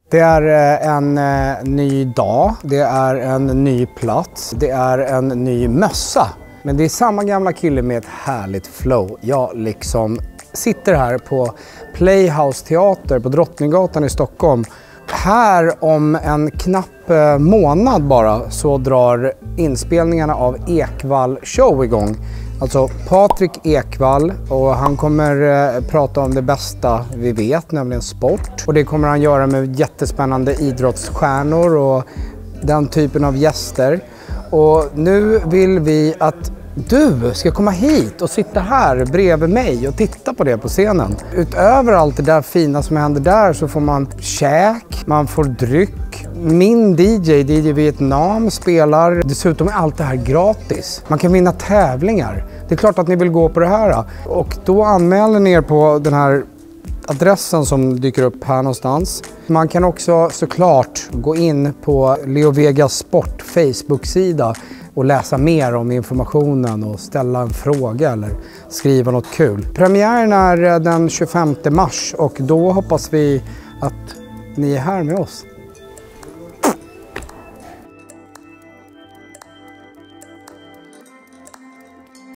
Det är en ny dag, det är en ny plats, det är en ny mössa. Men det är samma gamla kille med ett härligt flow. Jag liksom sitter här på Playhouse Teater på Drottninggatan i Stockholm. Här om en knapp månad bara så drar inspelningarna av Ekvall Show igång. Alltså Patrik Ekvall, och han kommer prata om det bästa vi vet, nämligen sport. Och det kommer han göra med jättespännande idrottsstjärnor och den typen av gäster. Och nu vill vi att du ska komma hit och sitta här bredvid mig och titta på det på scenen. Utöver allt det där fina som händer där så får man käk, man får dryck. Min DJ Vietnam spelar. Dessutom är allt det här gratis. Man kan vinna tävlingar. Det är klart att ni vill gå på det här. Och då anmäler ni er på den här adressen som dyker upp här någonstans. Man kan också såklart gå in på Leo Vegas Sport Facebook-sida och läsa mer om informationen och ställa en fråga eller skriva något kul. Premiären är den 25 mars och då hoppas vi att ni är här med oss.